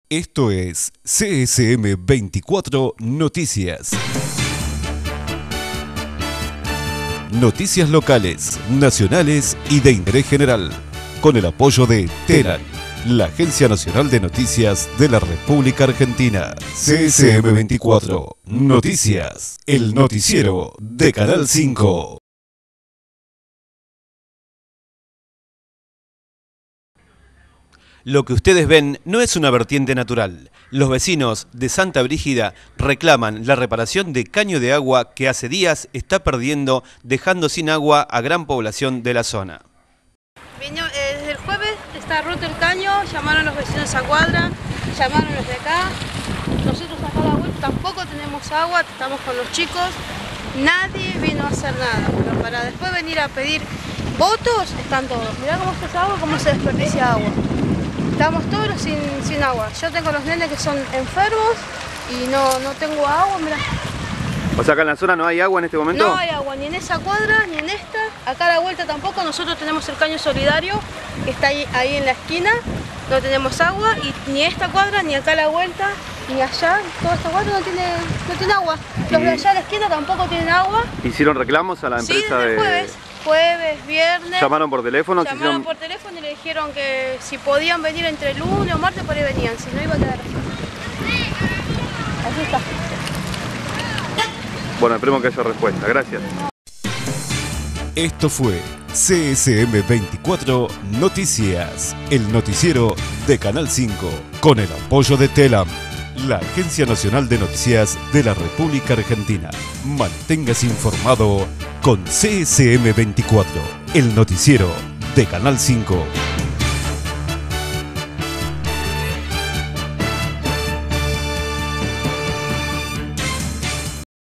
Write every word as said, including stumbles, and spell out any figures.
Esto es C S M veinticuatro Noticias. Noticias locales, nacionales y de interés general. Con el apoyo de TELAN, la Agencia Nacional de Noticias de la República Argentina. C S M veinticuatro Noticias, el noticiero de Canal cinco. Lo que ustedes ven no es una vertiente natural. Los vecinos de Santa Brígida reclaman la reparación de caño de agua que hace días está perdiendo, dejando sin agua a gran población de la zona. Vino, eh, desde el jueves está roto el caño, llamaron los vecinos a cuadra, llamaron los de acá. Nosotros acá a la vuelta tampoco tenemos agua, estamos con los chicos. Nadie vino a hacer nada, pero para después venir a pedir votos están todos. Mirá cómo está esa agua, cómo se desperdicia agua. Estamos todos sin, sin agua. Yo tengo los nenes que son enfermos y no, no tengo agua, mirá. O sea, acá en la zona no hay agua en este momento. No hay agua, ni en esa cuadra, ni en esta. Acá a la vuelta tampoco. Nosotros tenemos el caño solidario, que está ahí, ahí en la esquina. No tenemos agua, y ni esta cuadra, ni acá a la vuelta, ni allá. Toda esta cuadra no tiene, no tiene agua. Los de allá a la esquina tampoco tienen agua. ¿Hicieron reclamos a la empresa? Sí, desde el jueves. de...? Jueves, viernes. ¿Llamaron por teléfono? Llamaron hicieron... por teléfono y le dijeron que si podían venir entre lunes o martes, por ahí venían. Si no, iba a quedar así. Así está. Bueno, esperemos que haya respuesta. Gracias. Esto fue C S M veinticuatro Noticias, el noticiero de Canal cinco, con el apoyo de TELAN, la Agencia Nacional de Noticias de la República Argentina. Manténgase informado con C S M veinticuatro, el noticiero de Canal cinco.